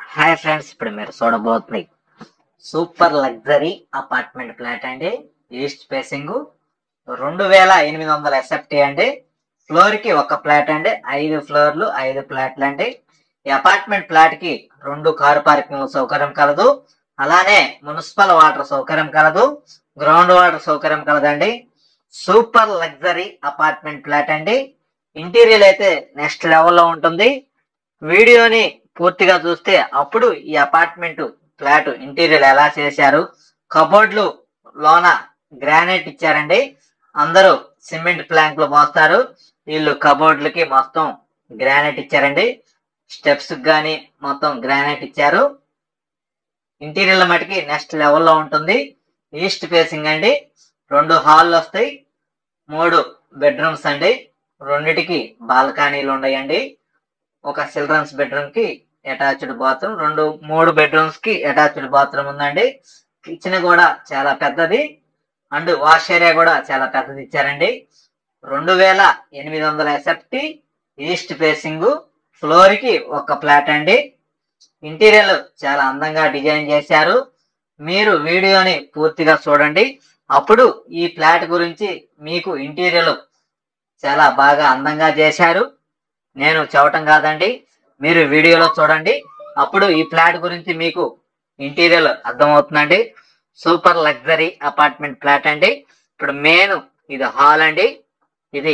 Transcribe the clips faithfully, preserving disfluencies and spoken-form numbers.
Hi friends, ఇప్పుడు మీరు చూడబోతుంది సూపర్ లగ్జరీ అపార్ట్మెంట్ ఫ్లాట్ అండి. ఈస్ట్ ఫేసింగ్ రెండు వేల ఎనిమిది వందల ఎస్ఎఫ్టీ అండి. ఫ్లోర్ కి ఒక ఫ్లాట్ అండి. ఐదు ఫ్లోర్లు ఐదు ఫ్లాట్లు అండి. ఈ అపార్ట్మెంట్ ఫ్లాట్ కి రెండు కారు పార్కింగ్ సౌకర్యం కలదు. అలానే మున్సిపల్ వాటర్ సౌకర్యం కలదు. గ్రౌండ్ వాటర్ సౌకర్యం కలదండి. సూపర్ లగ్జరీ అపార్ట్మెంట్ ఫ్లాట్ అండి. ఇంటీరియర్ అయితే నెక్స్ట్ లెవెల్లో ఉంటుంది. వీడియోని పూర్తిగా చూస్తే అప్పుడు ఈ అపార్ట్మెంట్ ఫ్లాట్ ఇంటీరియర్ ఎలా చేశారు. కబోర్డ్లు లోన గ్రానైట్ ఇచ్చారండి. అందరూ సిమెంట్ ప్లాంక్లు మోస్తారు. వీళ్ళు కబోర్డ్లకి మొత్తం గ్రానైట్ ఇచ్చారండి. స్టెప్స్ గాని మొత్తం గ్రానైట్ ఇచ్చారు. ఇంటీరియర్ మటుకి నెక్స్ట్ లెవెల్లో ఉంటుంది. ఈస్ట్ ఫేసింగ్ అండి. రెండు హాల్ వస్తాయి, మూడు బెడ్రూమ్స్ అండి. రెండిటికి బాల్కనీలు ఉన్నాయండి. ఒక చిల్డ్రన్స్ బెడ్రూమ్ కి అటాచ్డ్ బాత్రూమ్, రెండు మూడు బెడ్రూమ్స్ కి అటాచ్డ్ బాత్రూమ్ ఉందండి. కిచెన్ కూడా చాలా పెద్దది అండ్ వాష్ ఏరియా కూడా చాలా పెద్దది ఇచ్చారండి. రెండు వేల ఎనిమిది వందల ఎస్ఎఫ్టీ ఈస్ట్ ఫేసింగ్ ఫ్లోర్ కి ఒక ఫ్లాట్ అండి. ఇంటీరియర్ చాలా అందంగా డిజైన్ చేశారు. మీరు వీడియోని పూర్తిగా చూడండి, అప్పుడు ఈ ఫ్లాట్ గురించి మీకు ఇంటీరియర్ చాలా బాగా అందంగా చేశారు. నేను చెప్పటం కాదండి, మీరు వీడియోలో చూడండి, అప్పుడు ఈ ఫ్లాట్ గురించి మీకు ఇంటీరియర్ అర్థమవుతుందండి. సూపర్ లగ్జరీ అపార్ట్మెంట్ ఫ్లాట్ అండి. ఇప్పుడు మెయిన్ ఇది హాల్ అండి. ఇది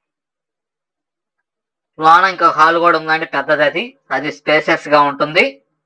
లోన ఇంకో హాల్ కూడా ఉందండి, పెద్దది. అది అది స్పేసెస్ గా ఉంటుంది.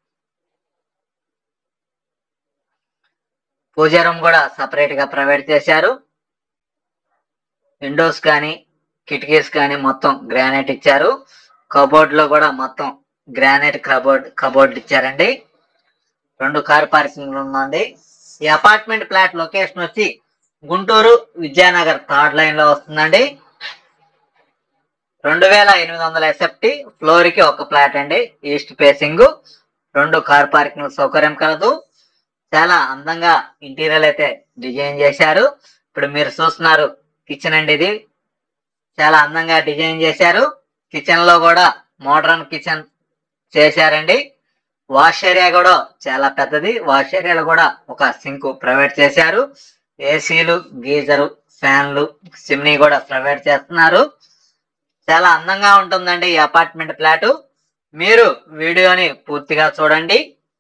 పూజా రూమ్ కూడా సపరేట్ గా ప్రొవైడ్ చేశారు. విండోస్ కానీ కిటికీస్ కానీ మొత్తం గ్రానైట్ ఇచ్చారు. కబోర్డ్ లో కూడా మొత్తం గ్రానైట్ కబోర్డ్ కబోర్డ్ ఇచ్చారండి. రెండు కార్ పార్కింగ్ ఉందండి. ఈ అపార్ట్మెంట్ ఫ్లాట్ లొకేషన్ వచ్చి గుంటూరు విద్యానగర్ థర్డ్ లైన్ లో వస్తుందండి. రెండు వేల ఎనిమిది వందల ఎస్ఎఫ్టీ ఫ్లోర్ కి ఒక ఫ్లాట్ అండి. ఈస్ట్ ఫేసింగ్ రెండు కార్ పార్కింగ్ సౌకర్యం కలదు. చాలా అందంగా ఇంటీరియర్ అయితే డిజైన్ చేశారు. ఇప్పుడు మీరు చూస్తున్నారు కిచెన్ అండి. ఇది చాలా అందంగా డిజైన్ చేశారు. కిచెన్ లో కూడా మోడర్న్ కిచెన్ చేశారండి. వాష్ ఏరియా కూడా చాలా పెద్దది. వాష్ ఏరియాలో కూడా ఒక సింక్ ప్రొవైడ్ చేశారు. ఏసీలు, గీజరు, ఫ్యాన్లు, చిమ్నీ కూడా ప్రొవైడ్ చేస్తున్నారు. చాలా అందంగా ఉంటుందండి ఈ అపార్ట్మెంట్ ఫ్లాట్. మీరు వీడియోని పూర్తిగా చూడండి.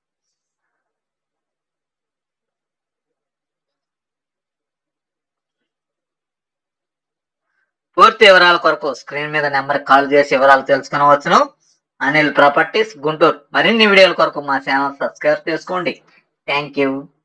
పూర్తి వివరాల కొరకు స్క్రీన్ మీద నెంబర్ కాల్ చేసి వివరాలు తెలుసుకునవచ్చును. అనిల్ ప్రాపర్టీస్ గుంటూరు. మరిన్ని వీడియోల కొరకు మా ఛానల్ సబ్స్క్రైబ్ చేసుకోండి. Thank you.